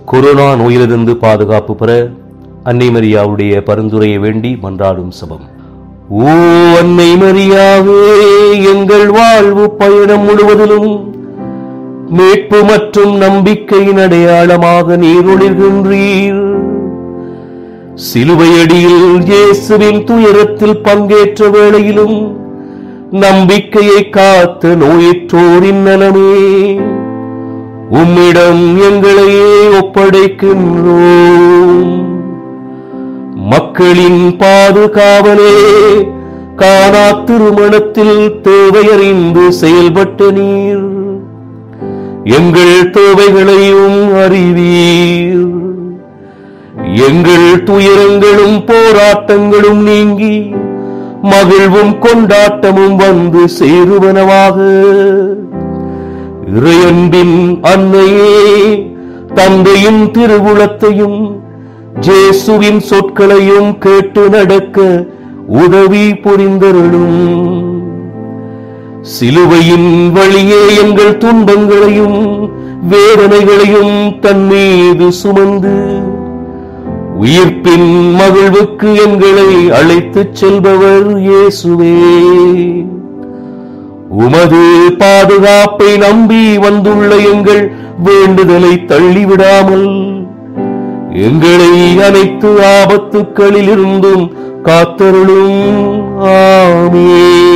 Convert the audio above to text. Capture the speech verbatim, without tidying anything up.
Corona நோயிலிருந்து பாதுகாப்பு பெற அன்னை மரியாவுடைய பரிந்துரையை வேண்டி மன்றாடும் செபம். ஓ அன்னை மரியாவே, எங்கள் வாழ்வு பயணம் முழுவதிலும் மீட்பு மற்றும் நம்பிக்கையின் அடையாளமாக நீர் ஒளிர்கின்றீர். சிலுவையடியில் இயேசுவின் துயரத்தில் பங்கேற்ற வேளையிலும் நம்பிக்கையை காத்த நோயற்றோரின் நலமே, உம்மிடம் எங்களையே ஒப்படைக்கின்றோம். மக்களின் பாதுகாவலே, காணா திருமணத்தில் தேவையறிந்து செயல்பட்ட நீர் எங்கள் தேவைகளையும் அறிவீர். எங்கள் துயரங்களும் போராட்டங்களும் நீங்கி மகிழ்வும் கொண்டாட்டமும் வந்து சேருவனவாக. இறையன்பின் அன்னையே, தந்தையின் திருவுளத்தையும் ஜேசுவின் சொற்களையும் கேட்டு நடக்க உதவி புரிந்தருளும். சிலுவையின் வழியே எங்கள் துன்பங்களையும் வேதனைகளையும் தன் மீது சுமந்து உயிர்ப்பின் மகிழ்வுக்கு எங்களை அழைத்துச் செல்பவர் இயேசுவே, உமது பாதுகாப்பை நம்பி வந்துள்ள எங்கள் வேண்டுதலை தள்ளிவிடாமல் எங்களை அனைத்து ஆபத்துக்களில் இருந்தும் காத்தருளும். ஆமென்.